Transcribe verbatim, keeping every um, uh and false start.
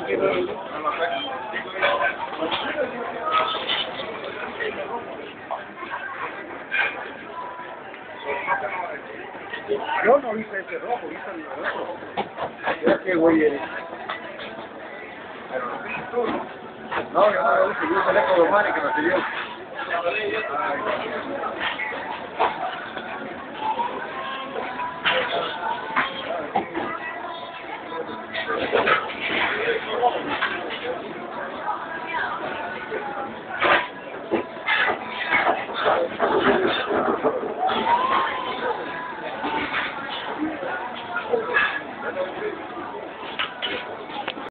Yo no hice ese rojo, hice el rojo. Mira qué güey eres. No, yo no, yo hice el eco de Mari que me pidió.